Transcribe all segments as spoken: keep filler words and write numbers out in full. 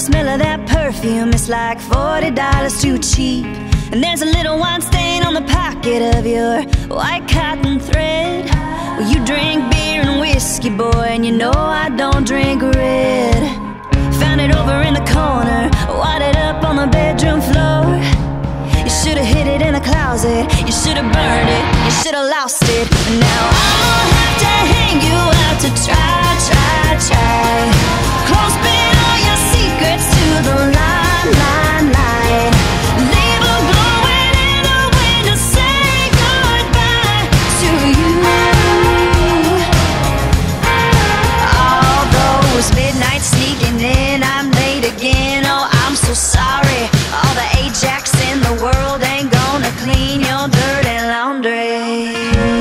smell of that perfume, it's like forty dollars too cheap. And there's a little wine stain on the pocket of your white cotton thread. Well, you drink beer and whiskey, boy, and you know I don't drink red. Found it over in the corner, wadded up on the bedroom floor. You should've hid it in the closet, you should've burned it, you should've lost it. And now I'll have to hang you out to try, try, try. Clothespin all your secrets to the line, line, line. Label blowing in the wind to say goodbye to you. Although it's midnight sneaking in, I'm late again, oh I'm so sorry. All the Ajax in the world ain't gonna clean your dirty laundry.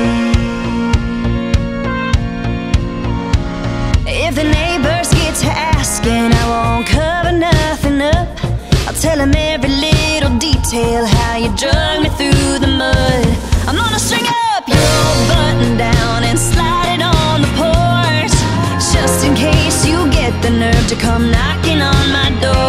If the neighbors get to asking, I won't cover nothing up. I'll tell them every little detail, how you drug me through the mud. I'm gonna string up your old button down and slide it on the porch, just in case you get the nerve to come knocking on my door.